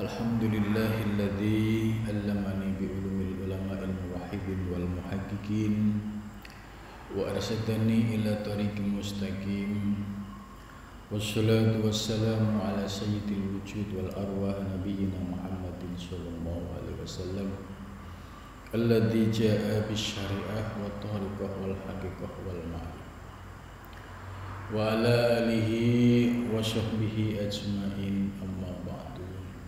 Alhamdulillahilladzi allamani bi ulumil ulama'il muwahhidin wal muhaqqiqin wa arsadani ila tariqil mustaqim. Wassalatu wassalamu ala sayyidil wujud wal arwah nabiyyina Muhammadin sallallahu alaihi wasallam alladzi jaa'a bis syari'ah wa tariqah wal haqiqah wal ma'rifah wa ala alihi wa sahbihi ajma'in, amma ba'du.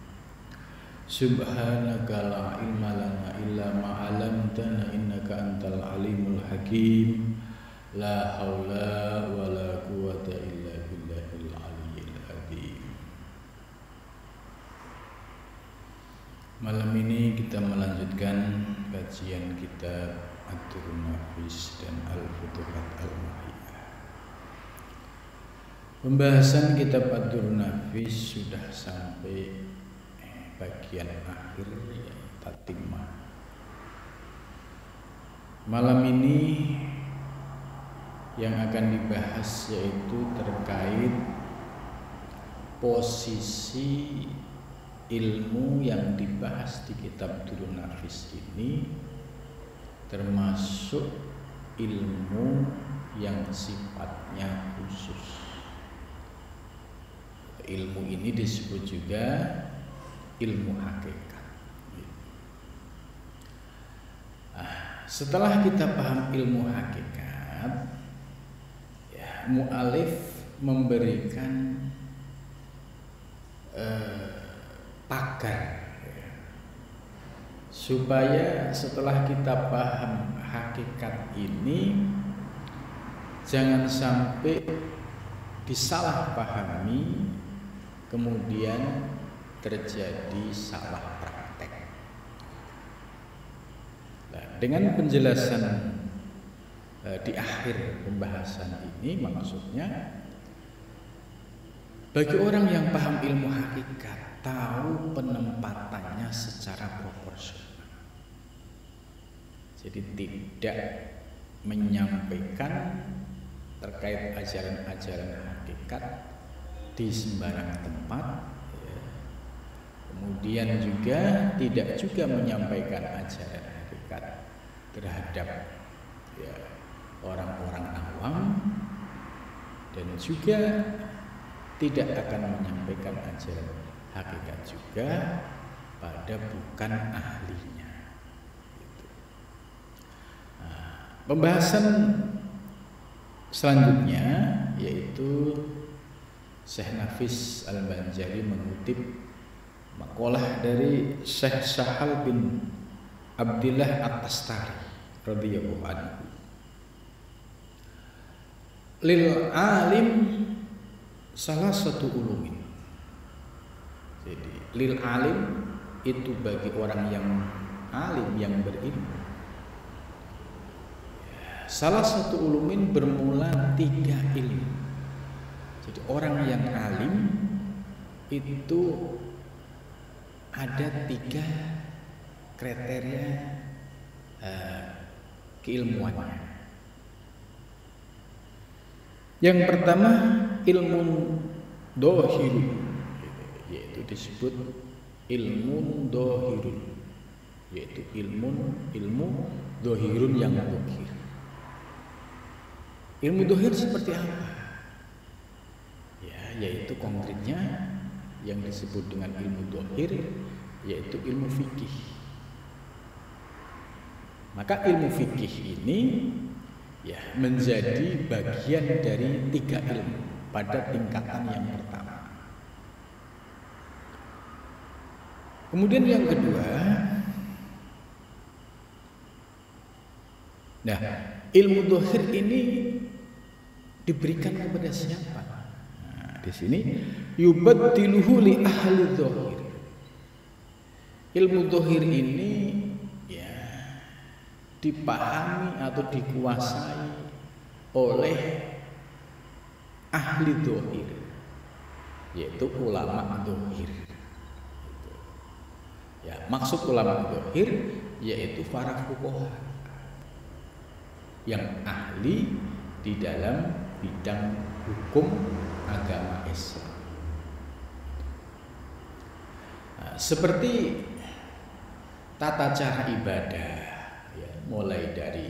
Subhanaka la ilma lana illa ma 'allamtana innaka antal alimul hakim. La haula wa la quwwata illa billahil aliyyil azim. Malam ini kita melanjutkan kajian kitab Ad-Durrun Nafis dan Al-Futuhat Al-Mahiyah. Pembahasan kitab Ad-Durrun Nafis sudah sampai bagian akhir, tatimah. Malam ini yang akan dibahas yaitu terkait posisi ilmu yang dibahas di kitab Durrun Nafis ini, termasuk ilmu yang sifatnya khusus. Ilmu ini disebut juga ilmu hakikat. Setelah kita paham ilmu hakikat, mu'alif memberikan pagar supaya setelah kita paham hakikat ini jangan sampai disalahpahami kemudian terjadi salah praktek. Nah, dengan penjelasan di akhir pembahasan ini, maksudnya bagi orang yang paham ilmu hakikat, tahu penempatannya secara proporsional. Jadi tidak menyampaikan terkait ajaran-ajaran hakikat di sembarang tempat, kemudian juga tidak juga menyampaikan ajaran hakikat terhadap orang-orang awam, dan juga tidak akan menyampaikan ajaran hakikat juga pada bukan ahlinya. Pembahasan selanjutnya yaitu Syekh Nafis Al-Banjari mengutip makalah dari Syekh Sahal bin Abdillah At-Tastari radhiyallahu anhu. Lil alim salah satu ulumin. Jadi lil alim itu bagi orang yang alim, yang berilmu. Salah satu ulumin bermula 3 ilmu. Jadi orang yang alim itu ada 3 kriteria keilmuannya. Yang pertama ilmu dohirun, yaitu disebut ilmu dohirun, yaitu ilmu dohirun yang dohir. Ilmu dohir seperti apa? Yaitu konkretnya yang disebut dengan ilmu dohir, yaitu ilmu fikih. Maka ilmu fikih ini menjadi bagian dari 3 ilmu pada tingkatan yang pertama. Kemudian yang kedua, ilmu dohir ini diberikan kepada siapa? Di sini yubaddiluhu li ahli dohir. Ilmu dohir ini dipahami atau dikuasai oleh ahli dohir, yaitu ulama dohir. Maksud ulama dohir yaitu para fuqaha yang ahli di dalam bidang hukum agama Islam. Seperti tata cara ibadah, ya, mulai dari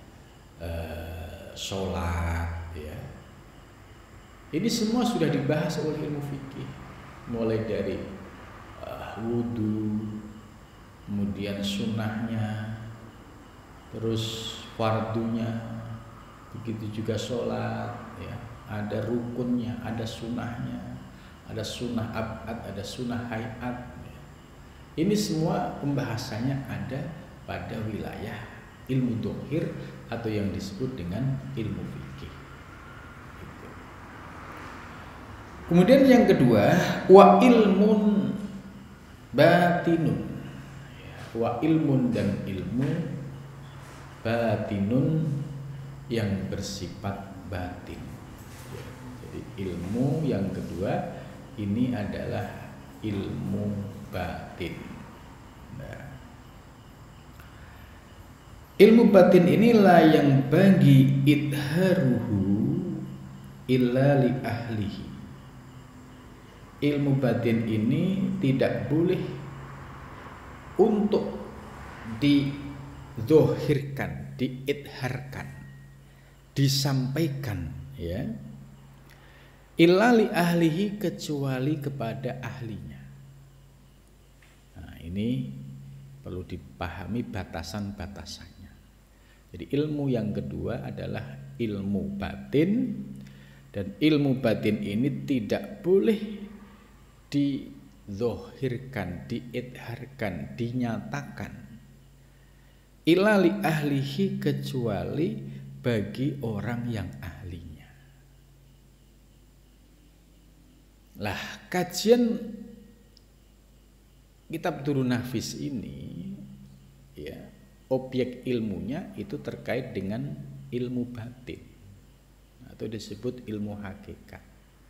sholat, ya, ini semua sudah dibahas oleh ilmu fikih, mulai dari wudhu, kemudian sunnahnya, terus fardunya, begitu juga sholat, ya, ada rukunnya, ada sunnahnya, ada sunnah abad, ada sunnah hayat, ya. Ini semua pembahasannya ada pada wilayah ilmu dhohir atau yang disebut dengan ilmu fikih. Gitu. Kemudian yang kedua, wa ilmun batinun, wa ilmun, dan ilmu batinun yang bersifat batin. Jadi ilmu yang kedua ini adalah ilmu batin. Nah, ilmu batin inilah yang bagi idharuhu illa li ahlihi. Ilmu batin ini tidak boleh untuk dizohirkan, diidharkan, disampaikan, ya, illa li ahlihi, kecuali kepada ahlinya. Nah, ini perlu dipahami batasan-batasannya. Jadi ilmu yang kedua adalah ilmu batin, dan ilmu batin ini tidak boleh dizohirkan, diidharkan, dinyatakan illa li ahlihi, kecuali bagi orang yang ahlinya. Lah, kajian kitab Durrun Nafis ini, ya, objek ilmunya itu terkait dengan ilmu batin atau disebut ilmu hakikat,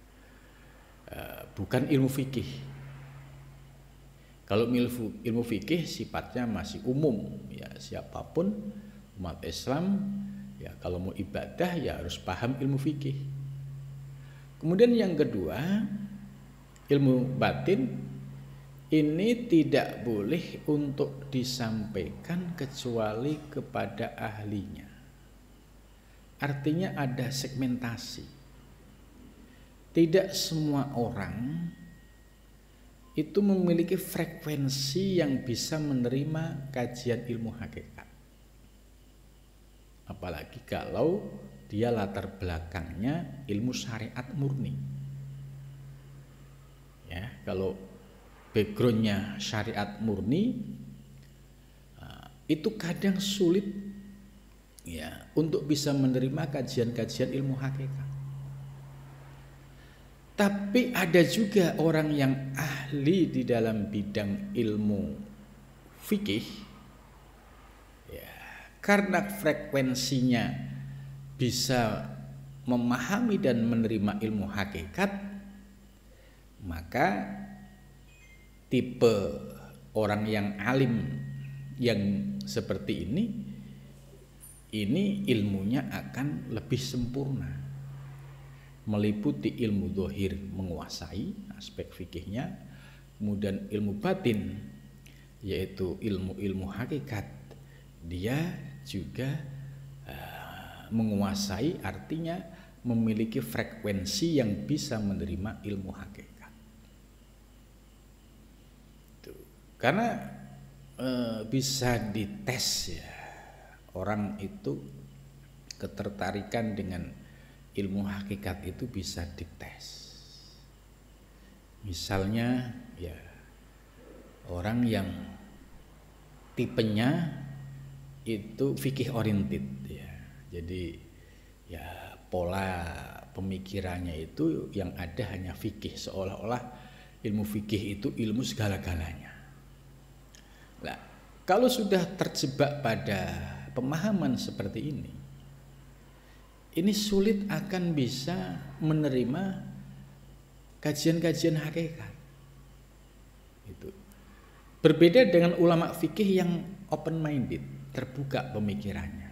bukan ilmu fikih. Kalau ilmu fikih sifatnya masih umum, ya, siapapun umat Islam, ya, kalau mau ibadah ya harus paham ilmu fikih. Kemudian yang kedua, ilmu batin ini tidak boleh untuk disampaikan kecuali kepada ahlinya. Artinya ada segmentasi. Tidak semua orang itu memiliki frekuensi yang bisa menerima kajian ilmu hakikat. Apalagi kalau dia latar belakangnya ilmu syariat murni. Ya, kalau backgroundnya syariat murni, itu kadang sulit, ya, untuk bisa menerima kajian-kajian ilmu hakikat. Tapi ada juga orang yang ahli di dalam bidang ilmu fikih, ya, karena frekuensinya bisa memahami dan menerima ilmu hakikat, maka tipe orang yang alim yang seperti ini ilmunya akan lebih sempurna, meliputi ilmu dhohir, menguasai aspek fikihnya, kemudian ilmu batin yaitu ilmu-ilmu hakikat dia juga menguasai, artinya memiliki frekuensi yang bisa menerima ilmu hakikat. Karena bisa dites, ya, orang itu ketertarikan dengan ilmu hakikat itu bisa dites. Misalnya, ya, orang yang tipenya itu fikih oriented, ya. Jadi, ya, pola pemikirannya itu yang ada hanya fikih, seolah-olah ilmu fikih itu ilmu segala-galanya. Nah, kalau sudah terjebak pada pemahaman seperti ini sulit akan bisa menerima kajian-kajian hakikat. Itu berbeda dengan ulama fikih yang open minded, terbuka pemikirannya.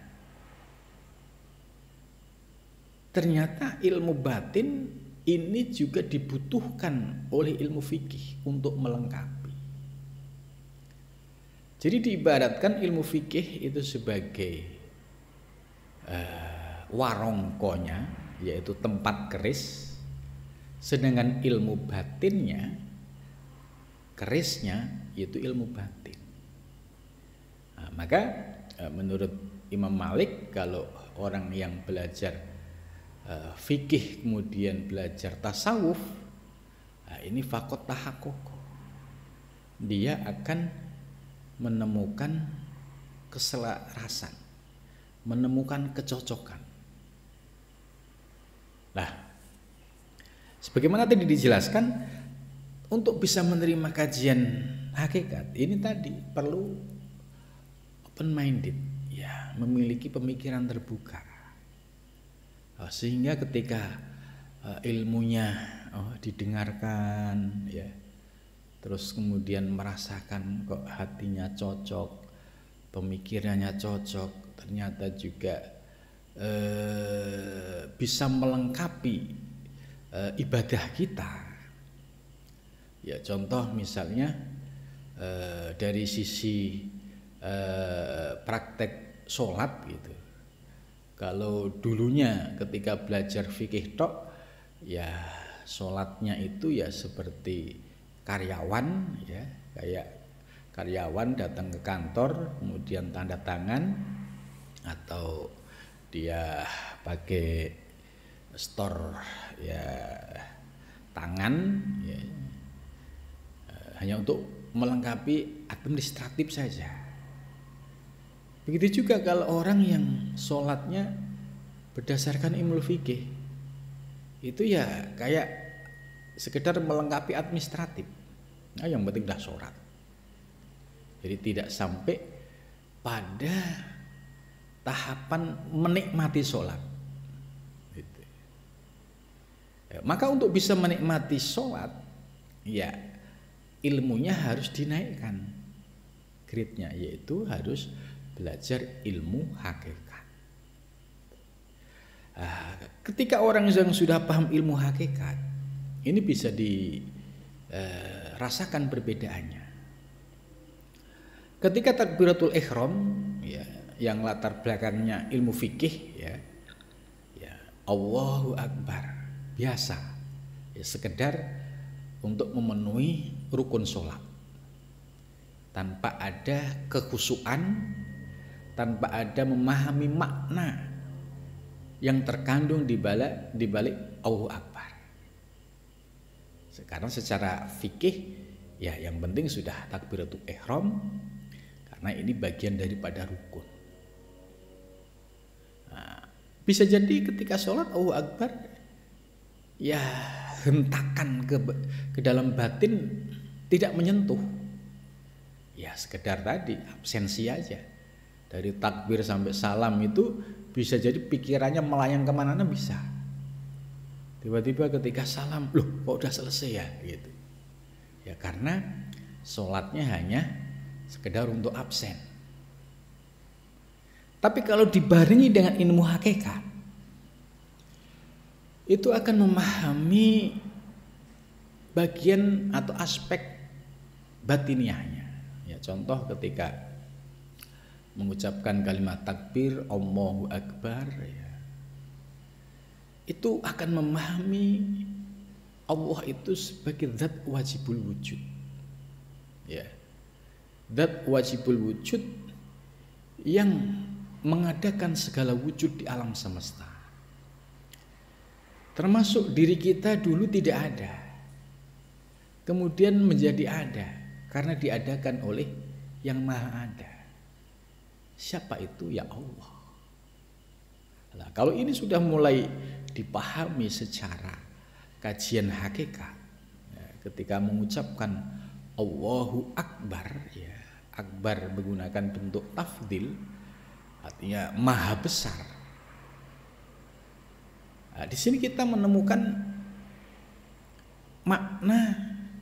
Ternyata ilmu batin ini juga dibutuhkan oleh ilmu fikih untuk melengkapi. Jadi diibaratkan ilmu fikih itu sebagai warongkonya, yaitu tempat keris, sedangkan ilmu batinnya, kerisnya yaitu ilmu batin. Nah, maka menurut Imam Malik, kalau orang yang belajar fikih kemudian belajar tasawuf, nah ini fakot tahakoko, dia akan menemukan keselarasan, menemukan kecocokan. Nah, sebagaimana tadi dijelaskan, untuk bisa menerima kajian hakikat ini tadi perlu open minded, ya, memiliki pemikiran terbuka, sehingga ketika ilmunya didengarkan, ya, terus kemudian merasakan kok hatinya cocok, pemikirannya cocok, ternyata juga bisa melengkapi ibadah kita. Ya, contoh misalnya dari sisi praktek sholat gitu. Kalau dulunya ketika belajar fikih tok, ya sholatnya itu ya seperti karyawan, ya, kayak karyawan datang ke kantor kemudian tanda tangan, atau dia pakai store, ya, tangan, ya, hanya untuk melengkapi administratif saja. Begitu juga kalau orang yang sholatnya berdasarkan ilmu fikih, itu ya kayak sekedar melengkapi administratif. Nah, yang penting dah sholat. Jadi tidak sampai pada tahapan menikmati sholat. Gitu. Ya, maka untuk bisa menikmati sholat, ya ilmunya harus dinaikkan grade-nya, yaitu harus belajar ilmu hakikat. Ketika orang yang sudah paham ilmu hakikat, ini bisa dirasakan perbedaannya. Ketika takbiratul ihram, ya, yang latar belakangnya ilmu fikih, ya, Allahu Akbar, biasa, ya, sekedar untuk memenuhi rukun sholat, tanpa ada kekhusyuan, tanpa ada memahami makna yang terkandung di balik Allahu Akbar. Sekarang secara fikih, ya yang penting sudah takbiratul ihram, karena ini bagian daripada rukun. Nah, bisa jadi ketika sholat Allahu Akbar, ya hentakan ke dalam batin tidak menyentuh, ya sekedar tadi absensi aja. Dari takbir sampai salam itu bisa jadi pikirannya melayang kemana-mana, bisa. Tiba-tiba ketika salam, loh kok udah selesai ya gitu. Ya karena sholatnya hanya sekedar untuk absen. Tapi kalau dibarengi dengan ilmu hakikat, itu akan memahami bagian atau aspek batiniahnya. Ya, contoh ketika mengucapkan kalimat takbir Allahu Akbar, ya, itu akan memahami Allah itu sebagai zat wajibul wujud, ya, zat wajibul wujud yang mengadakan segala wujud di alam semesta, termasuk diri kita dulu tidak ada, kemudian menjadi ada karena diadakan oleh yang maha ada. Siapa itu? Ya Allah. Nah, kalau ini sudah mulai dipahami secara kajian hakikat, ya, ketika mengucapkan Allahu Akbar, ya, Akbar menggunakan bentuk tafdil, artinya maha besar. Nah, di sini kita menemukan makna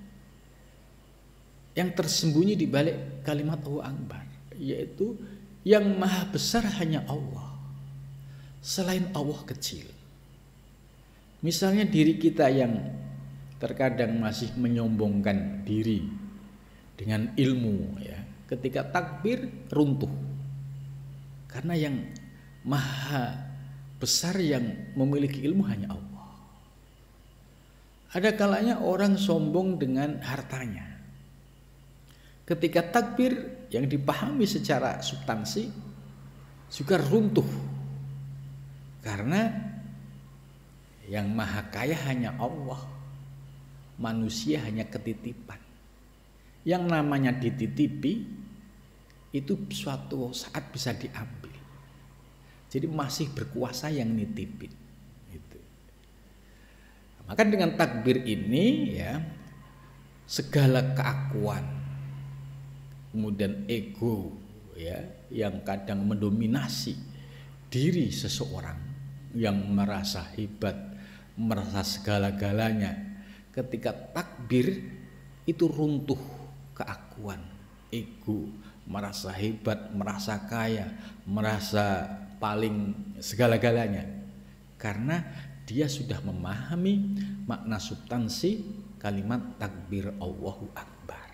yang tersembunyi di balik kalimat Allahu Akbar, yaitu yang maha besar hanya Allah. Selain Allah kecil. Misalnya diri kita yang terkadang masih menyombongkan diri dengan ilmu, ya, Ketika takbir runtuh. Karena yang maha besar yang memiliki ilmu hanya Allah. Ada kalanya orang sombong dengan hartanya. Ketika takbir yang dipahami secara substansi juga runtuh. Karena yang maha kaya hanya Allah. Manusia hanya ketitipan. Yang namanya dititipi itu suatu saat bisa diambil. Jadi masih berkuasa yang nitipin. Gitu. Maka dengan takbir ini ya segala keakuan, kemudian ego ya yang kadang mendominasi diri seseorang yang merasa hebat, merasa segala-galanya, ketika takbir itu runtuh keakuan, ego, merasa hebat, merasa kaya, merasa paling segala-galanya, karena dia sudah memahami makna substansi kalimat takbir Allahu Akbar.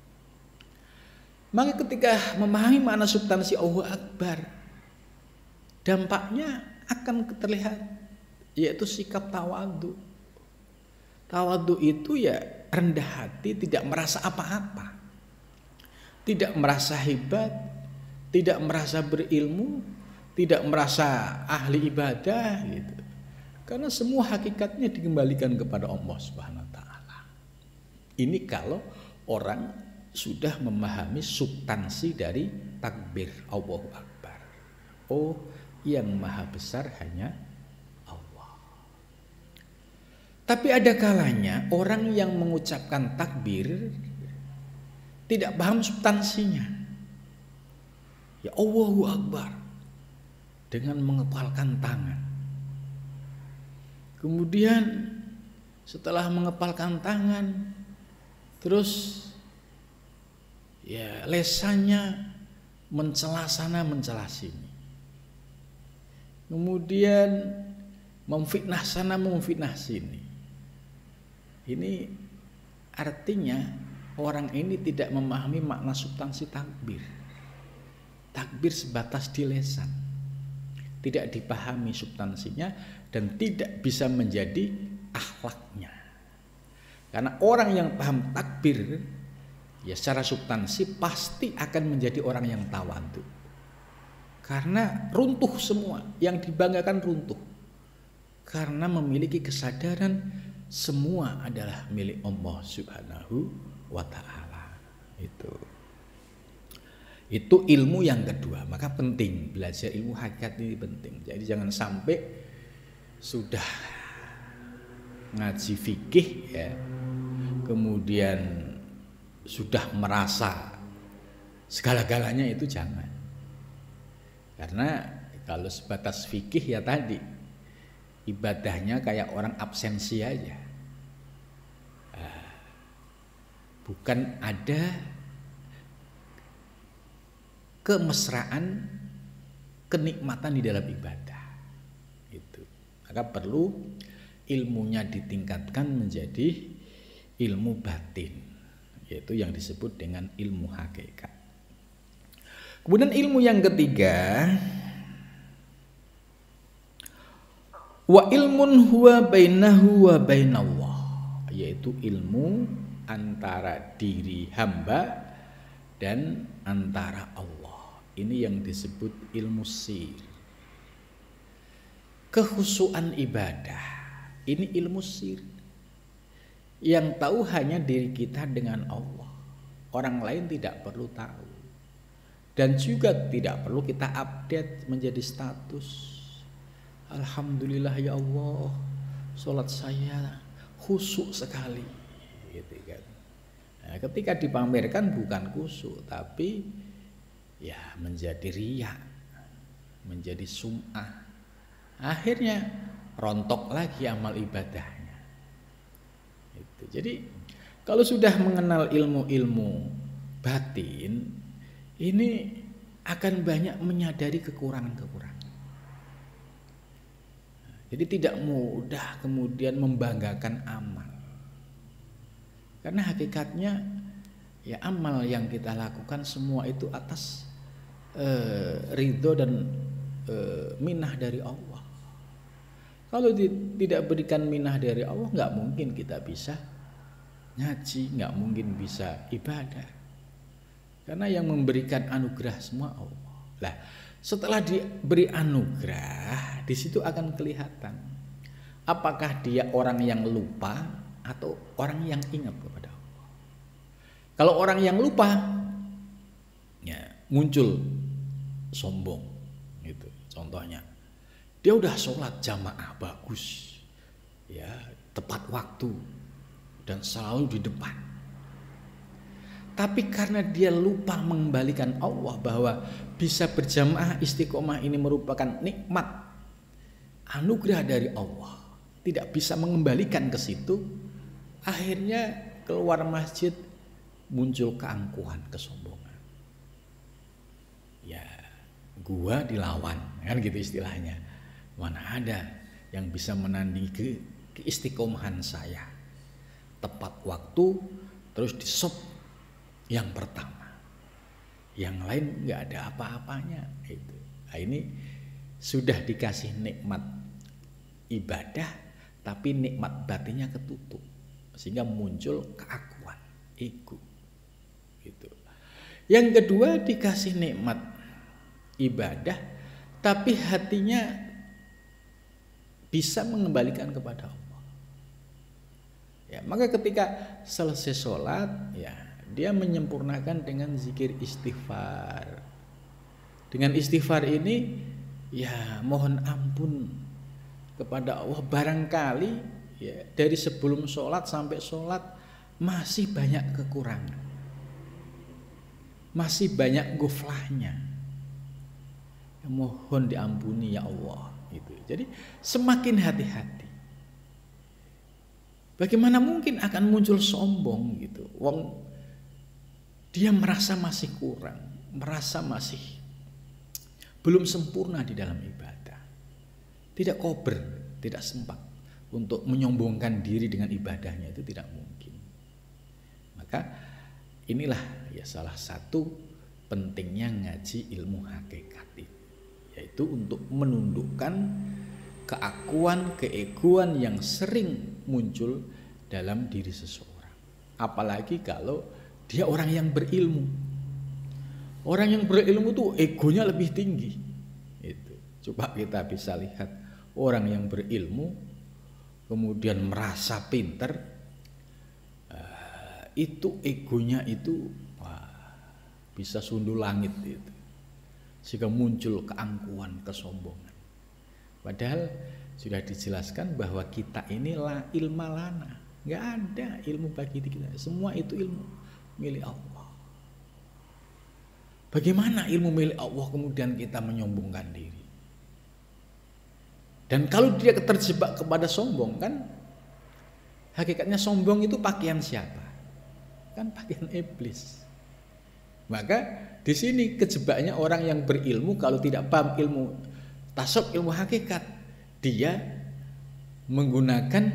Maka ketika memahami makna substansi Allahu Akbar, dampaknya akan terlihat, yaitu sikap tawadhu. Tawadhu itu ya rendah hati, tidak merasa apa-apa, tidak merasa hebat, tidak merasa berilmu, tidak merasa ahli ibadah gitu. Karena semua hakikatnya dikembalikan kepada Allah Subhanahu wa taala. Ini kalau orang sudah memahami substansi dari takbir Allahu Akbar. Oh, yang maha besar hanya Allah. Tapi ada kalanya orang yang mengucapkan takbir tidak paham substansinya. Ya Allahu Akbar dengan mengepalkan tangan. Kemudian setelah mengepalkan tangan, terus ya lesannya mencela sana mencela sini. Kemudian memfitnah sana memfitnah sini. Ini artinya orang ini tidak memahami makna substansi takbir. Takbir sebatas di lisan, tidak dipahami substansinya dan tidak bisa menjadi akhlaknya. Karena orang yang paham takbir ya secara substansi pasti akan menjadi orang yang tawadhu. Karena runtuh semua, yang dibanggakan runtuh. Karena memiliki kesadaran semua adalah milik Allah Subhanahu wa taala. Itu ilmu yang kedua. Maka penting belajar ilmu hakikat ini penting. Jadi jangan sampai sudah ngaji fikih ya, kemudian sudah merasa segala-galanya, itu jangan. Karena kalau sebatas fikih ya tadi ibadahnya kayak orang absensi aja. Bukan ada kemesraan, kenikmatan di dalam ibadah. Itu. Maka perlu ilmunya ditingkatkan menjadi ilmu batin, yaitu yang disebut dengan ilmu hakikat. Kemudian ilmu yang ketiga, wa ilmun huwa bainahu wa bainallah, yaitu ilmu antara diri hamba dan antara Allah. Ini yang disebut ilmu sir. Kekhusyuan ibadah, ini ilmu sir. Yang tahu hanya diri kita dengan Allah. Orang lain tidak perlu tahu. Dan juga tidak perlu kita update menjadi status. Alhamdulillah ya Allah, sholat saya khusyuk sekali. Gitu kan. Nah, ketika dipamerkan bukan khusyuk, tapi ya menjadi riya, menjadi sum'ah. Akhirnya rontok lagi amal ibadahnya. Itu. Jadi kalau sudah mengenal ilmu-ilmu batin, ini akan banyak menyadari kekurangan-kekurangan. Jadi tidak mudah kemudian membanggakan amal. Karena hakikatnya ya amal yang kita lakukan semua itu atas ridho dan minah dari Allah. Kalau tidak berikan minah dari Allah, nggak mungkin kita bisa ngaji, nggak mungkin bisa ibadah. Karena yang memberikan anugerah semua Allah. Lah, setelah diberi anugerah, di situ akan kelihatan apakah dia orang yang lupa atau orang yang ingat kepada Allah. Kalau orang yang lupa, ya muncul sombong, gitu. Contohnya, dia udah sholat jamaah bagus, ya tepat waktu dan selalu di depan. Tapi karena dia lupa mengembalikan Allah bahwa bisa berjamaah istiqomah ini merupakan nikmat anugerah dari Allah, tidak bisa mengembalikan ke situ, akhirnya keluar masjid muncul keangkuhan, kesombongan. Ya, gua dilawan, kan gitu istilahnya. Mana ada yang bisa menandingi keistiqomahan saya. Tepat waktu terus disop yang pertama, yang lain nggak ada apa-apanya itu. Nah, ini sudah dikasih nikmat ibadah, tapi nikmat batinnya ketutup, sehingga muncul keakuan, ego, gitu. Yang kedua dikasih nikmat ibadah, tapi hatinya bisa mengembalikan kepada Allah. Ya, maka ketika selesai sholat, ya dia menyempurnakan dengan zikir istighfar. Dengan istighfar ini, ya mohon ampun kepada Allah. Barangkali ya dari sebelum sholat sampai sholat masih banyak kekurangan, masih banyak guflahnya. Ya, mohon diampuni ya Allah. Gitu. Jadi semakin hati-hati. Bagaimana mungkin akan muncul sombong gitu? Wong dia merasa masih kurang, merasa masih belum sempurna di dalam ibadah. Tidak kober, tidak sempat untuk menyombongkan diri dengan ibadahnya, itu tidak mungkin. Maka inilah ya salah satu pentingnya ngaji ilmu hakikat itu, yaitu untuk menundukkan keakuan, keegoan yang sering muncul dalam diri seseorang. Apalagi kalau dia orang yang berilmu. Orang yang berilmu tuh egonya lebih tinggi. Itu. Coba kita bisa lihat orang yang berilmu kemudian merasa pinter, itu egonya itu bisa sundul langit itu. Sehingga muncul keangkuhan, kesombongan. Padahal sudah dijelaskan bahwa kita ini la ilma lana. Nggak ada ilmu bagi kita. Semua itu ilmu milik Allah. Bagaimana ilmu milik Allah kemudian kita menyombongkan diri? Dan kalau dia terjebak kepada sombong, kan hakikatnya sombong itu pakaian siapa? Kan pakaian iblis. Maka di sini kejebaknya orang yang berilmu kalau tidak paham ilmu tasawuf, ilmu hakikat, dia menggunakan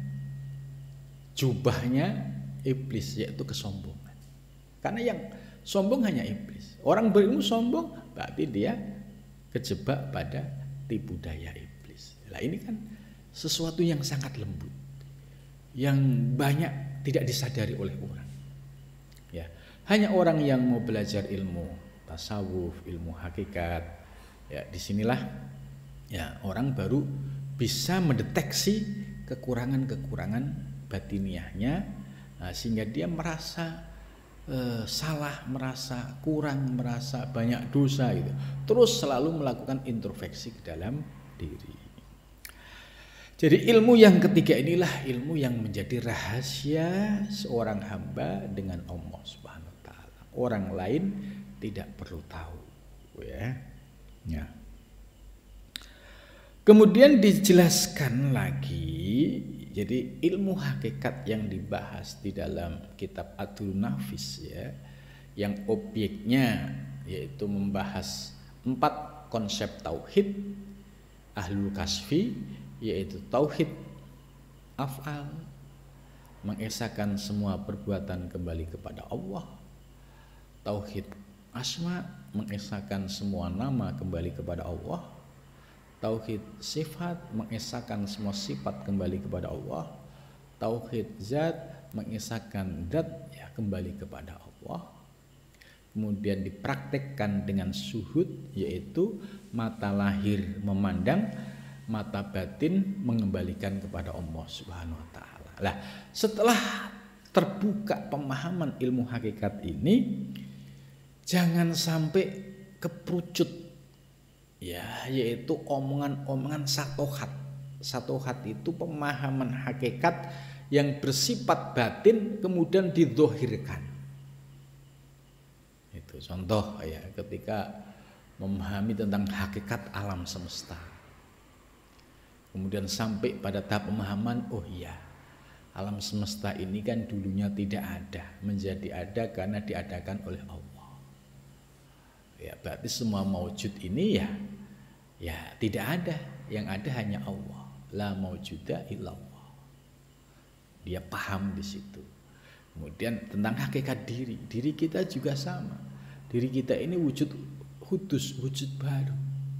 jubahnya iblis, yaitu kesombongan. Karena yang sombong hanya iblis. Orang berilmu sombong berarti dia kejebak pada tipu daya iblis. Nah, ini kan sesuatu yang sangat lembut, yang banyak tidak disadari oleh orang. Ya, hanya orang yang mau belajar ilmu tasawuf, ilmu hakikat, ya disinilah ya orang baru bisa mendeteksi kekurangan-kekurangan batiniahnya, sehingga dia merasa salah, merasa kurang, merasa banyak dosa gitu. Terus selalu melakukan introspeksi ke dalam diri. Jadi ilmu yang ketiga inilah ilmu yang menjadi rahasia seorang hamba dengan Allah Subhanahu wa taala. Orang lain tidak perlu tahu, ya. Ya. Kemudian dijelaskan lagi, jadi ilmu hakikat yang dibahas di dalam kitab Adul Nafis, ya, yang objeknya yaitu membahas 4 konsep tauhid Ahlul Kasfi, yaitu tauhid af'al, mengesahkan semua perbuatan kembali kepada Allah, Tauhid asma mengesahkan semua nama kembali kepada Allah. Tauhid sifat mengesahkan semua sifat kembali kepada Allah. Tauhid zat mengesahkan zat ya kembali kepada Allah. Kemudian dipraktekkan dengan syuhud, yaitu mata lahir memandang, mata batin mengembalikan kepada Allah Subhanahu wa taala. Lah, setelah terbuka pemahaman ilmu hakikat ini, jangan sampai keperucut ya, yaitu omongan-omongan satohat. Satohat itu pemahaman hakikat yang bersifat batin kemudian didzohirkan. Itu contoh ya, ketika memahami tentang hakikat alam semesta, kemudian sampai pada tahap pemahaman, oh iya, alam semesta ini kan dulunya tidak ada, menjadi ada karena diadakan oleh Allah. Ya, berarti semua maujud ini ya tidak ada, yang ada hanya Allah. La maujuda illallah. Dia paham di situ. Kemudian tentang hakikat diri kita juga sama. Diri kita ini wujud hudus, wujud baru.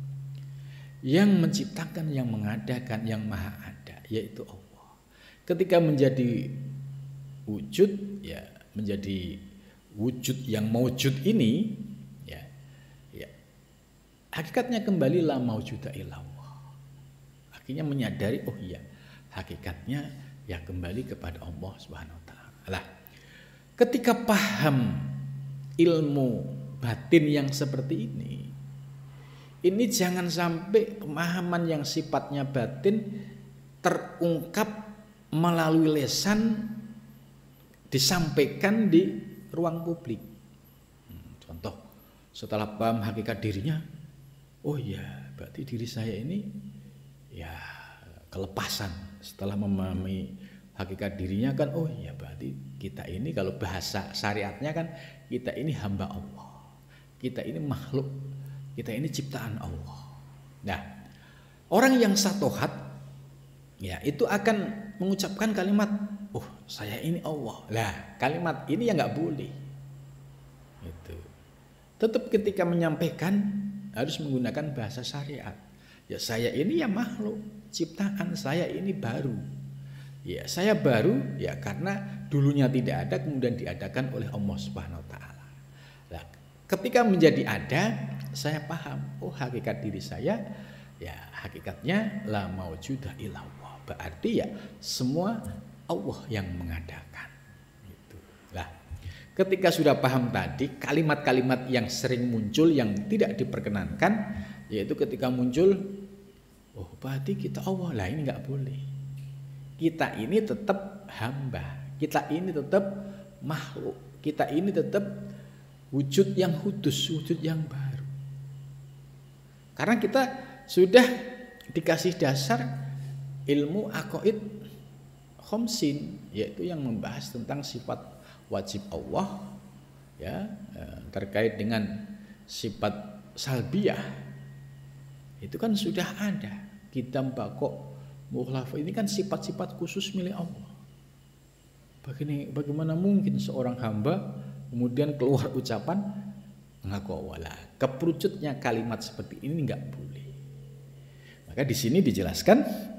Yang menciptakan, yang mengadakan, yang maha ada, yaitu Allah. Ketika menjadi wujud, ya menjadi wujud yang maujud ini, ya hakikatnya kembali la maujuda illallah. Akhirnya menyadari, oh iya, hakikatnya ya kembali kepada Allah Subhanahu wa taala. Lah, ketika paham ilmu batin yang seperti ini jangan sampai pemahaman yang sifatnya batin terungkap melalui lesan, disampaikan di ruang publik. Contoh, setelah paham hakikat dirinya, oh ya, berarti diri saya ini ya kelepasan. Setelah memahami hakikat dirinya kan, oh ya, berarti kita ini kalau bahasa syariatnya kan, kita ini hamba Allah, kita ini makhluk, kita ini ciptaan Allah. Nah, orang yang satohat ya itu akan mengucapkan kalimat, oh saya ini Allah. Lah, kalimat ini ya nggak boleh. Itu tetap ketika menyampaikan harus menggunakan bahasa syariat. Ya saya ini ya makhluk, ciptaan saya ini baru. Ya saya baru ya karena dulunya tidak ada kemudian diadakan oleh Allah Subhanahu wa taala. Nah, ketika menjadi ada, saya paham, oh hakikat diri saya ya hakikatnya la maujuda illallah. Berarti ya semua Allah yang mengadakan. Gitu. Nah, ketika sudah paham tadi, kalimat-kalimat yang sering muncul yang tidak diperkenankan, yaitu ketika muncul, oh berarti kita Allah. Lah ini nggak boleh. Kita ini tetap hamba, kita ini tetap makhluk, kita ini tetap wujud yang hudus, wujud yang baru. Karena kita sudah dikasih dasar ilmu aqaid khamsin, yaitu yang membahas tentang sifat wajib Allah ya, terkait dengan sifat salbiyah. Itu kan sudah ada. Qidam, baqo, mukhlaf ini kan sifat-sifat khusus milik Allah. Bagaimana mungkin seorang hamba kemudian keluar ucapan mengaku Allah? Keperucutnya kalimat seperti ini enggak boleh. Maka di sini dijelaskan,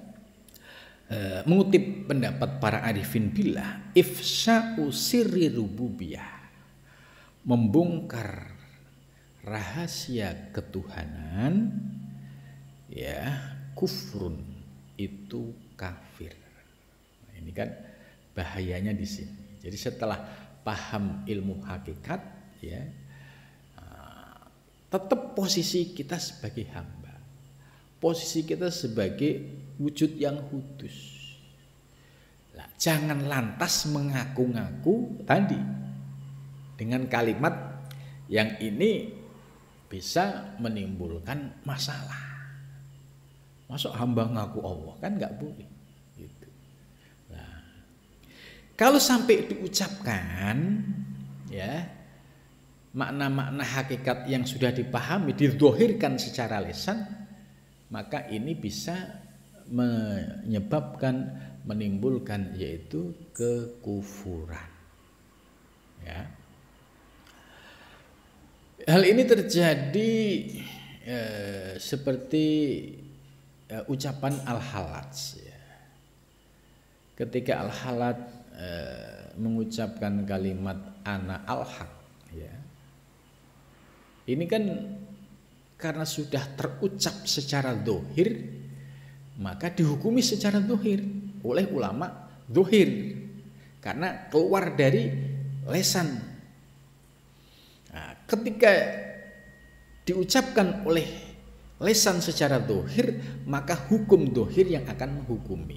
mengutip pendapat para arifin billah, ifsya'u sirri rububiyah, membongkar rahasia ketuhanan, ya kufrun, itu kafir. Nah, ini kan bahayanya di sini. Jadi setelah paham ilmu hakikat, ya tetap posisi kita sebagai hamba, posisi kita sebagai wujud yang kudus. Nah, jangan lantas mengaku-ngaku tadi dengan kalimat yang ini bisa menimbulkan masalah. Masuk hamba ngaku Allah kan nggak boleh. Gitu. Nah, kalau sampai diucapkan, ya makna-makna hakikat yang sudah dipahami didzohirkan secara lisan, maka ini bisa menyebabkan, menimbulkan yaitu kekufuran. Ya. Hal ini terjadi seperti ucapan Al-Halaj ya. Ketika Al-Halaj mengucapkan kalimat ana al-haq ya. Ini kan karena sudah terucap secara dohir, maka dihukumi secara dohir oleh ulama dohir karena keluar dari lesan. Nah, ketika diucapkan oleh lesan secara dohir, maka hukum dohir yang akan menghukumi.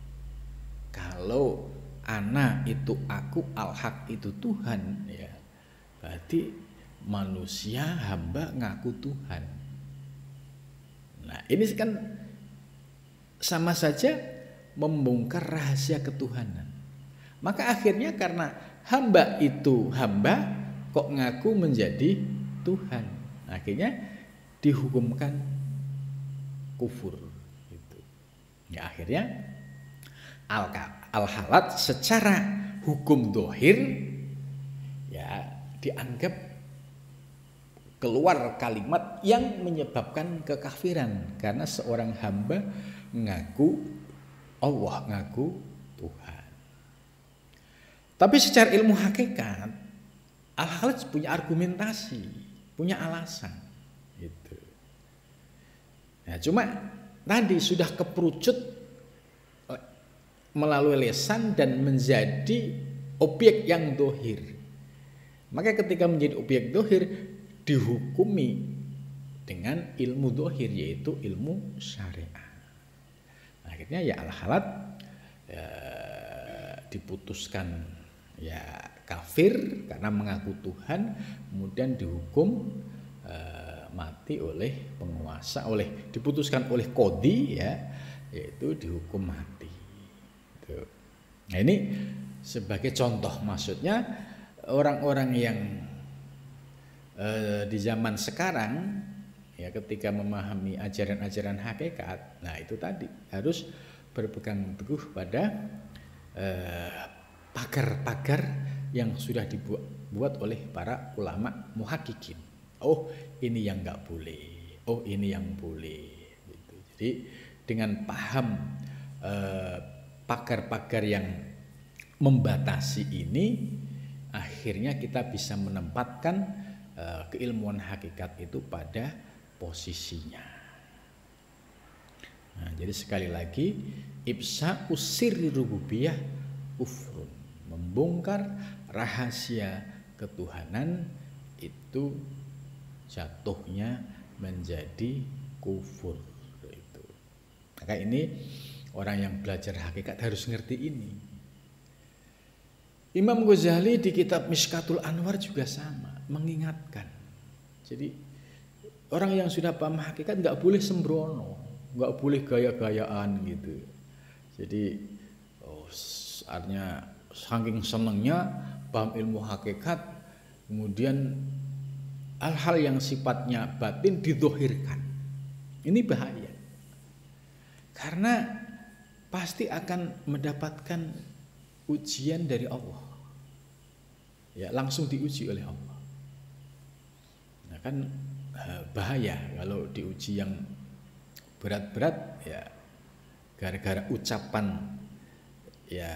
Kalau ana itu aku, al-haq itu Tuhan ya, berarti manusia hamba ngaku Tuhan. Nah ini kan sama saja membongkar rahasia ketuhanan. Maka akhirnya karena hamba itu hamba kok ngaku menjadi Tuhan, akhirnya dihukumkan kufur gitu. Ya akhirnya Al-Halaj secara hukum dohir ya dianggap keluar kalimat yang menyebabkan kekafiran karena seorang hamba ngaku Allah, ngaku Tuhan. Tapi secara ilmu hakikat Al-Halaj punya argumentasi, punya alasan gitu. Nah, cuma tadi sudah keperucut melalui lesan dan menjadi objek yang dohir. Maka ketika menjadi objek dohir dihukumi dengan ilmu dohir, yaitu ilmu syariah. Akhirnya ya Al-Halaj diputuskan ya kafir karena mengaku Tuhan, kemudian dihukum mati oleh penguasa, diputuskan oleh qadhi ya, yaitu dihukum mati. Nah ini sebagai contoh, maksudnya orang-orang yang di zaman sekarang ya ketika memahami ajaran-ajaran hakikat, nah itu tadi harus berpegang teguh pada pagar-pagar yang sudah dibuat oleh para ulama muhakkikin. Oh ini yang nggak boleh, oh ini yang boleh gitu. Jadi dengan paham pagar-pagar yang membatasi ini, akhirnya kita bisa menempatkan keilmuan hakikat itu pada posisinya. Nah, jadi sekali lagi ibsa usirri rububiyah kufrun, membongkar rahasia ketuhanan itu jatuhnya menjadi kufur itu. Maka ini orang yang belajar hakikat harus ngerti ini. Imam Ghazali di kitab Mishkatul Anwar juga sama, mengingatkan. Jadi orang yang sudah paham hakikat nggak boleh sembrono, nggak boleh gaya-gayaan gitu. Jadi artinya saking senengnya paham ilmu hakikat, kemudian hal-hal yang sifatnya batin didohirkan. Ini bahaya. Karena pasti akan mendapatkan ujian dari Allah. Ya, langsung diuji oleh Allah. Nah, kan bahaya kalau diuji yang berat-berat ya gara-gara ucapan ya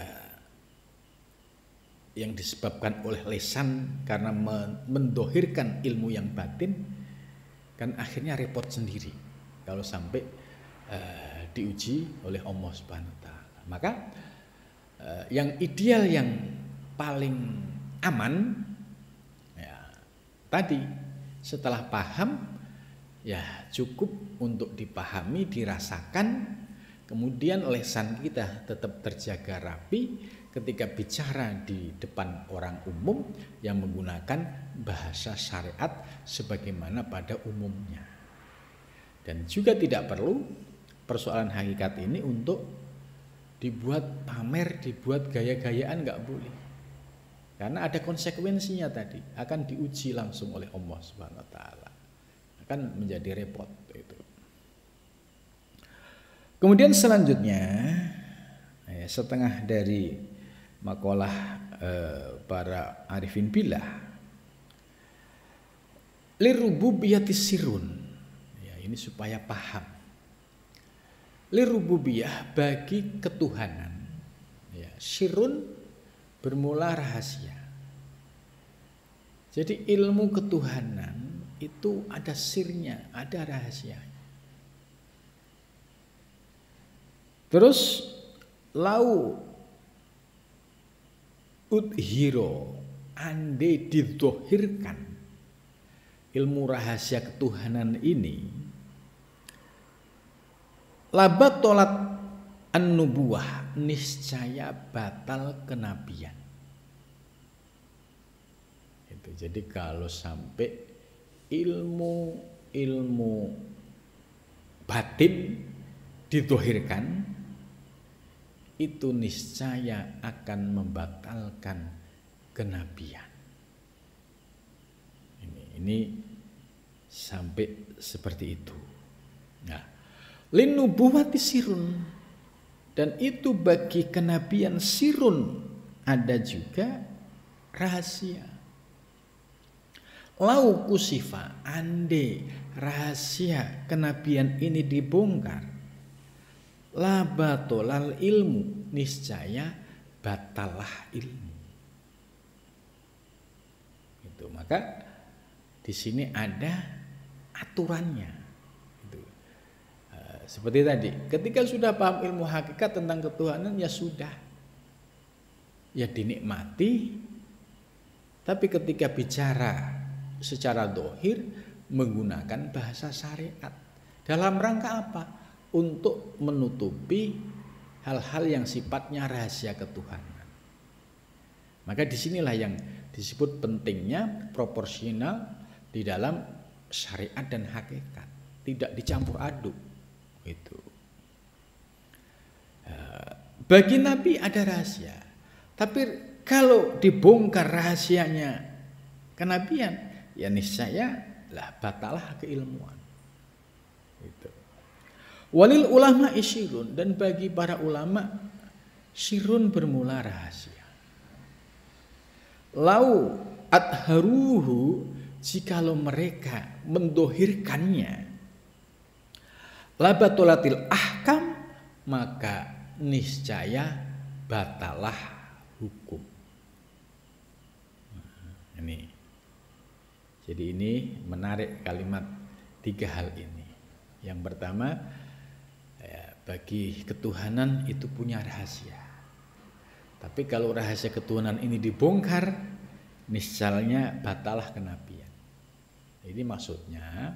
yang disebabkan oleh lesan karena mendohirkan ilmu yang batin, kan akhirnya repot sendiri kalau sampai diuji oleh Allah Subhanahu wa taala. Maka yang ideal, yang paling aman ya tadi setelah paham ya cukup untuk dipahami, dirasakan, kemudian lesan kita tetap terjaga rapi ketika bicara di depan orang umum yang menggunakan bahasa syariat sebagaimana pada umumnya. Dan juga tidak perlu persoalan hakikat ini untuk dibuat pamer, dibuat gaya-gayaan, nggak boleh. Karena ada konsekuensinya tadi, akan diuji langsung oleh Allah Subhanahu wa taala. Akan menjadi repot itu. Kemudian selanjutnya setengah dari makalah para arifin billah Lirububiyati sirun. Ya, ini supaya paham. Lirububiyah bagi ketuhanan. Ya, sirun bermula rahasia. Jadi ilmu ketuhanan itu ada sirnya, ada rahasianya. Terus lau udhiro, ande didohirkan ilmu rahasia ketuhanan ini, labat tolat an-nubuwah, niscaya batal kenabian. Itu jadi kalau sampai ilmu batin didohirkan, itu niscaya akan membatalkan kenabian. Ini sampai seperti itu. Nah, linubuwati sirun, dan itu bagi kenabian sirun, ada juga rahasia. Lau kusifa, ande rahasia kenabian ini dibongkar, la batolal ilmu, niscaya batalah ilmu. Itu maka di sini ada aturannya. Itu. Seperti tadi, ketika sudah paham ilmu hakikat tentang ketuhanan, ya sudah, ya dinikmati. Tapi ketika bicara secara dohir menggunakan bahasa syariat, dalam rangka apa? Untuk menutupi hal-hal yang sifatnya rahasia ketuhanan. Maka disinilah yang disebut pentingnya proporsional di dalam syariat dan hakikat, tidak dicampur aduk. Itu. Bagi Nabi ada rahasia, tapi kalau dibongkar rahasianya kenabian, ya niscaya lah batalah keilmuan. Itu. Walil ulama isyirun, dan bagi para ulama syirun bermula rahasia. Lau adharuhu, jikalau mereka mendohirkannya, labatulatil ahkam, maka niscaya batalah hukum. Ini, jadi ini menarik kalimat tiga hal ini. Yang pertama, bagi ketuhanan itu punya rahasia. Tapi kalau rahasia ketuhanan ini dibongkar, niscaya batalah kenabian. Ini maksudnya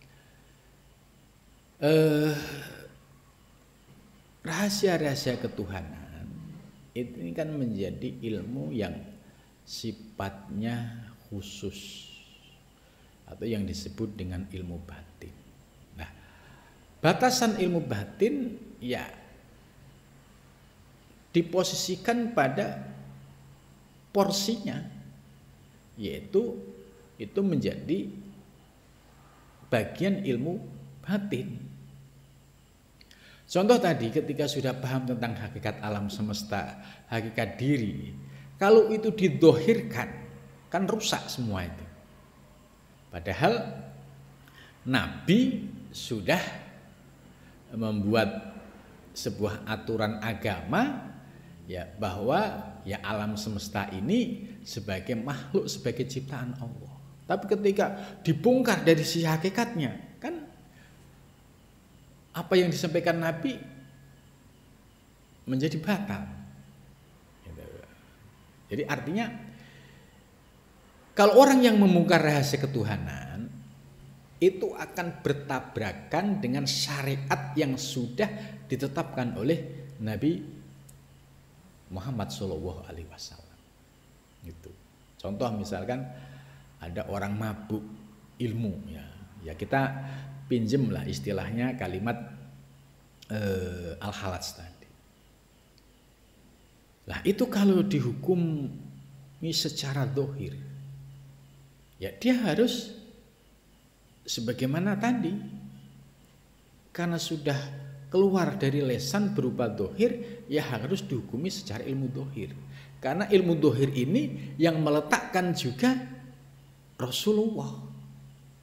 rahasia-rahasia ketuhanan ini kan menjadi ilmu yang sifatnya khusus atau yang disebut dengan ilmu batin. Nah, batasan ilmu batin ya diposisikan pada porsinya, yaitu itu menjadi bagian ilmu batin. Contoh tadi, ketika sudah paham tentang hakikat alam semesta, hakikat diri, kalau itu didohirkan, kan rusak semua itu. Padahal Nabi sudah membuat sebuah aturan agama, ya, bahwa ya alam semesta ini sebagai makhluk, sebagai ciptaan Allah. Tapi ketika dibongkar dari sisi hakikatnya, kan apa yang disampaikan Nabi menjadi batal. Jadi artinya kalau orang yang membongkar rahasia ketuhanan itu akan bertabrakan dengan syariat yang sudah ditetapkan oleh Nabi Muhammad SAW. Gitu. Contoh misalkan ada orang mabuk ilmu, ya kita pinjemlah istilahnya kalimat al-halaj tadi. Lah itu kalau dihukumi secara dohir, ya dia harus sebagaimana tadi, karena sudah keluar dari lesan berupa dohir, ya harus dihukumi secara ilmu dohir. Karena ilmu dohir ini yang meletakkan juga Rasulullah.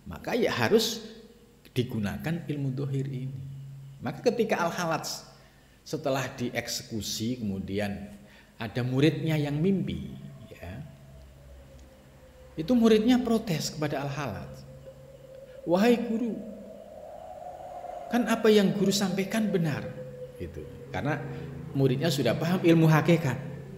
maka ya harus digunakan ilmu dohir ini. Maka ketika Al-Halaj setelah dieksekusi kemudian ada muridnya yang mimpi, ya, itu muridnya protes kepada Al-Halaj, wahai guru, kan apa yang guru sampaikan benar, gitu. Karena muridnya sudah paham ilmu hakikat.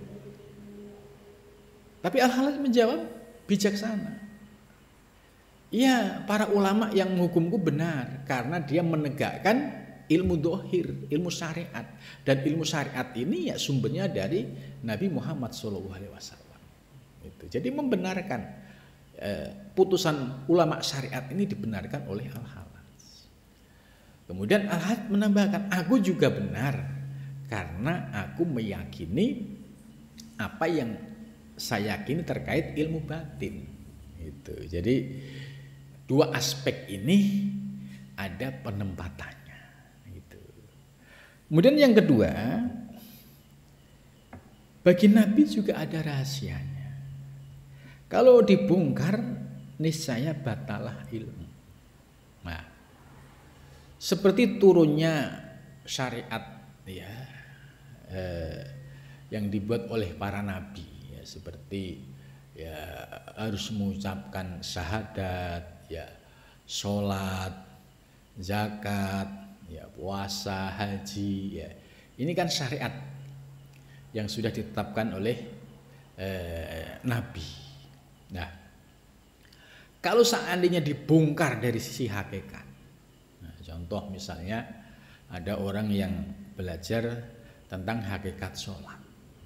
Tapi Al-Halaj menjawab bijaksana. Iya, para ulama yang menghukumku benar karena dia menegakkan ilmu dohir, ilmu syariat, dan ilmu syariat ini ya sumbernya dari Nabi Muhammad SAW. Jadi membenarkan putusan ulama syariat ini dibenarkan oleh Al-Halaj. Kemudian Al-Halaj menambahkan, aku juga benar karena aku meyakini apa yang saya yakini terkait ilmu batin. Jadi dua aspek ini ada penempatannya. Kemudian yang kedua, bagi Nabi juga ada rahasianya. Kalau dibongkar, niscaya batalah ilmu. Nah, seperti turunnya syariat, ya, yang dibuat oleh para nabi, ya, seperti ya harus mengucapkan syahadat, ya, sholat, zakat, ya, puasa, haji, ya. Ini kan syariat yang sudah ditetapkan oleh Nabi. Nah, kalau seandainya dibongkar dari sisi hakikat, nah, contoh misalnya ada orang yang belajar tentang hakikat sholat.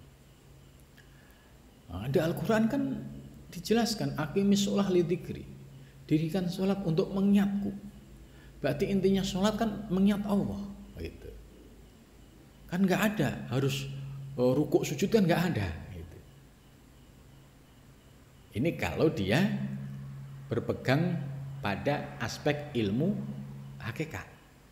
Nah, di Al-Quran kan dijelaskan, aqimis sholah li dzikri, dirikan sholat untuk mengingatku. Berarti intinya sholat kan mengingat Allah, gitu. Kan nggak ada harus rukuk sujud, kan nggak ada. Gitu. Ini kalau dia berpegang pada aspek ilmu hakikat.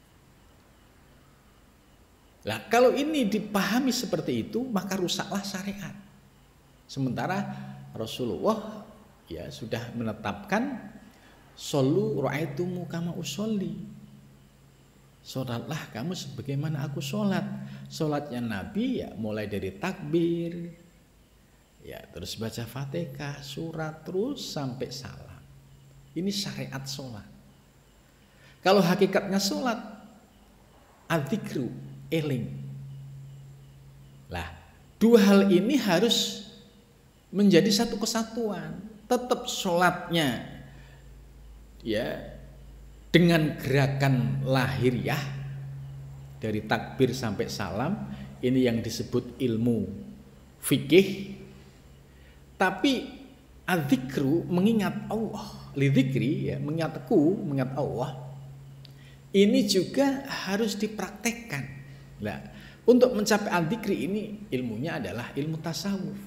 Nah, kalau ini dipahami seperti itu, maka rusaklah syariat. Sementara Rasulullah ya sudah menetapkan shollu ra'aitumu kama usolli. Sholatlah kamu sebagaimana aku sholat. Sholatnya Nabi ya mulai dari takbir, ya terus baca Fatihah, surat, terus sampai salam. Ini syariat sholat. Kalau hakikatnya sholat, adzikru, eling. Lah, dua hal ini harus menjadi satu kesatuan. Tetap sholatnya ya dengan gerakan lahiriah dari takbir sampai salam, ini yang disebut ilmu fikih. Tapi adzikru, mengingat Allah, lidzikri, ya, mengingatku, mengingat Allah, ini juga harus dipraktekkan. Nah, untuk mencapai adzikri ini ilmunya adalah ilmu tasawuf.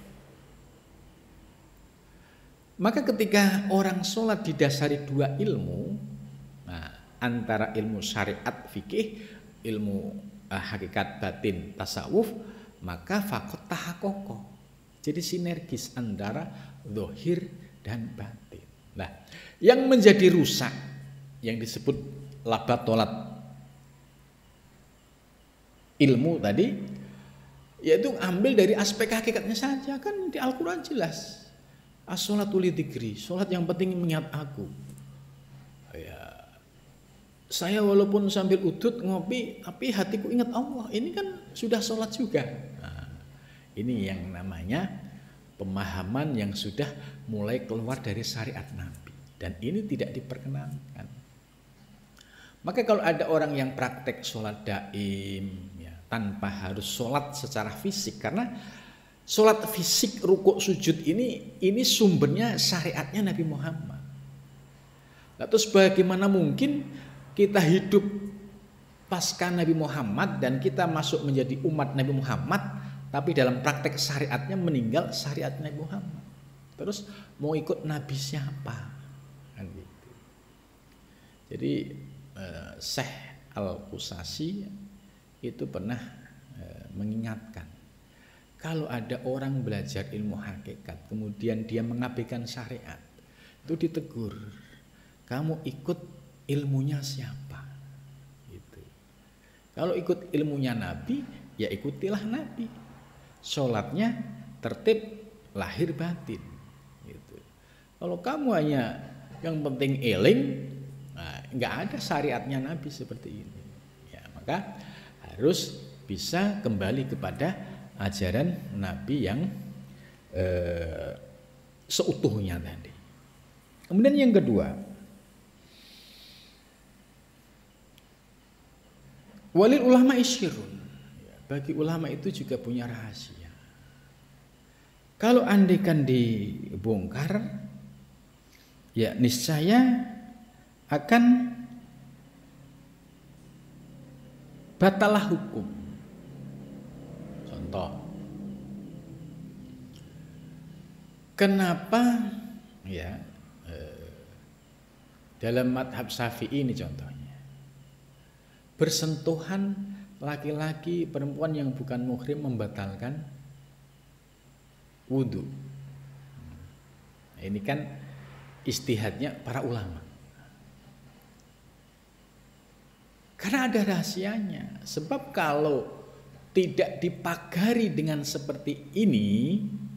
Maka ketika orang sholat didasari dua ilmu, nah, antara ilmu syariat fikih, ilmu hakikat batin tasawuf, maka fakot tahakoko. Jadi sinergis antara zahir dan batin. Nah, yang menjadi rusak, yang disebut labatolat ilmu tadi, yaitu ambil dari aspek hakikatnya saja. Kan di Al-Quran jelas, as-sholatu li dzikri, sholat yang penting mengingat aku. Ya, saya walaupun sambil udut ngopi, tapi hatiku ingat Allah. Ini kan sudah sholat juga. Nah, ini yang namanya pemahaman yang sudah mulai keluar dari syariat Nabi, dan ini tidak diperkenankan. Maka kalau ada orang yang praktek sholat daim, ya, tanpa harus sholat secara fisik, karena sholat fisik, rukuk, sujud ini sumbernya syariatnya Nabi Muhammad. Nah, terus bagaimana mungkin kita hidup pasca Nabi Muhammad dan kita masuk menjadi umat Nabi Muhammad, tapi dalam praktek syariatnya meninggal syariat Nabi Muhammad. Terus mau ikut Nabi siapa? Kan gitu. Jadi Syekh Al-Qusasi itu pernah mengingatkan, kalau ada orang belajar ilmu hakikat kemudian dia mengabaikan syariat, itu ditegur. kamu ikut ilmunya siapa. Gitu. Kalau ikut ilmunya Nabi, ya ikutilah Nabi. Sholatnya tertib lahir batin. Gitu. Kalau kamu hanya yang penting eling, nah, nggak ada syariatnya Nabi seperti ini. Ya, maka harus bisa kembali kepada ajaran Nabi yang seutuhnya tadi. Kemudian yang kedua, walil ulama isyirun. Bagi ulama itu juga punya rahasia. Kalau andaikan dibongkar, ya niscaya akan batalah hukum. Contoh, kenapa ya dalam madhab Syafi'i ini contohnya, bersentuhan laki-laki perempuan yang bukan muhrim membatalkan wudhu. Nah, ini kan ijtihadnya para ulama. Karena ada rahasianya. Sebab kalau tidak dipagari dengan seperti ini,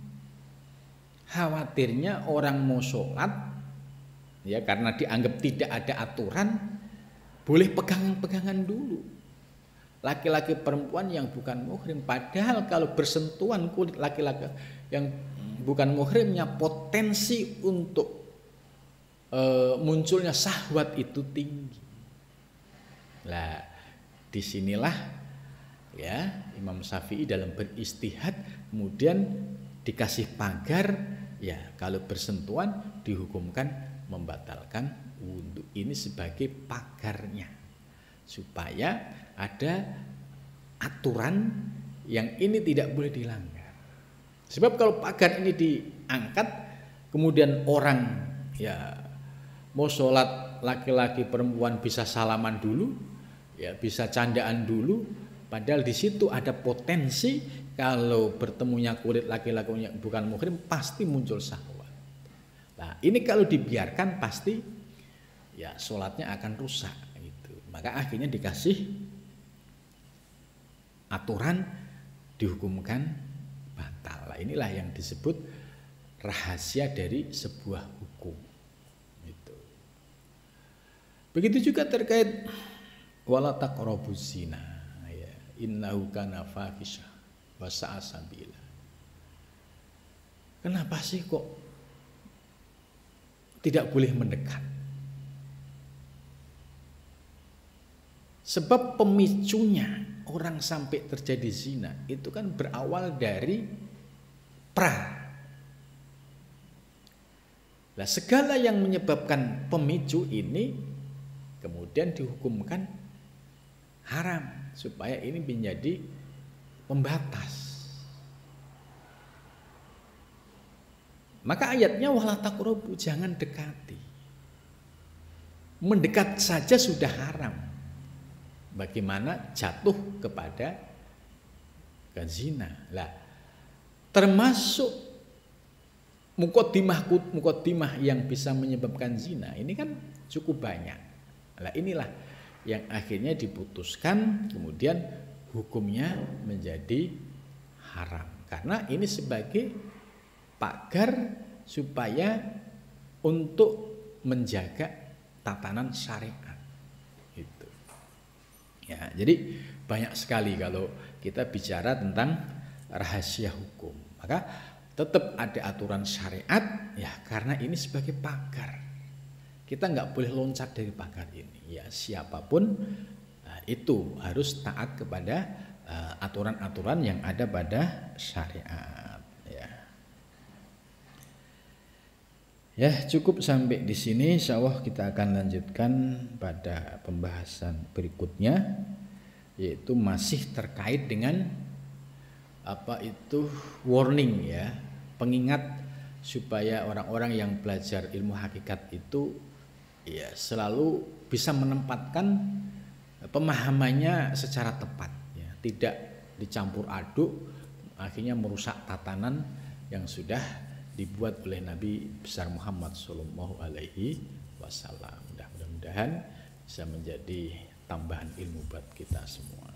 khawatirnya orang mau sholat, ya karena dianggap tidak ada aturan, boleh pegangan-pegangan dulu. Laki-laki perempuan yang bukan muhrim, padahal kalau bersentuhan kulit laki-laki yang bukan muhrimnya, potensi untuk munculnya syahwat itu tinggi. Lah, disinilah ya Imam Syafi'i dalam beristihad kemudian dikasih pagar, ya kalau bersentuhan dihukumkan membatalkan wudhu. Ini sebagai pagarnya supaya ada aturan yang ini tidak boleh dilanggar. Sebab kalau pagar ini diangkat, kemudian orang ya mau sholat laki-laki perempuan bisa salaman dulu, ya bisa candaan dulu, padahal di situ ada potensi kalau bertemunya kulit laki-laki yang bukan muhrim pasti muncul syahwat. Nah ini kalau dibiarkan pasti ya sholatnya akan rusak gitu. Maka akhirnya dikasih aturan, dihukumkan batal. Nah, inilah yang disebut rahasia dari sebuah hukum. Gitu. Begitu juga terkait wala taqrabuz zina, ya, innahu kana fahisha wa sa'a sabila. Kenapa sih kok tidak boleh mendekat? Sebab pemicunya orang sampai terjadi zina itu kan berawal dari Nah, segala yang menyebabkan pemicu ini kemudian dihukumkan haram supaya ini menjadi pembatas. Maka ayatnya wala taqrabu, jangan dekati. Mendekat saja sudah haram. Bagaimana jatuh kepada zina. Lah, termasuk muqaddimah yang bisa menyebabkan zina ini kan cukup banyak. Lah inilah yang akhirnya diputuskan kemudian hukumnya menjadi haram. Karena ini sebagai pagar supaya untuk menjaga tatanan syariat. Ya, jadi banyak sekali kalau kita bicara tentang rahasia hukum. Maka tetap ada aturan syariat, ya karena ini sebagai pagar. Kita nggak boleh loncat dari pagar ini. Ya siapapun itu harus taat kepada aturan-aturan yang ada pada syariat. Ya cukup sampai di sini. Insyaallah kita akan lanjutkan pada pembahasan berikutnya, yaitu masih terkait dengan apa itu warning ya, pengingat supaya orang-orang yang belajar ilmu hakikat itu ya selalu bisa menempatkan pemahamannya secara tepat ya, tidak dicampur aduk akhirnya merusak tatanan yang sudah dibuat oleh Nabi besar Muhammad sallallahu alaihi wasallam. mudah-mudahan bisa menjadi tambahan ilmu buat kita semua.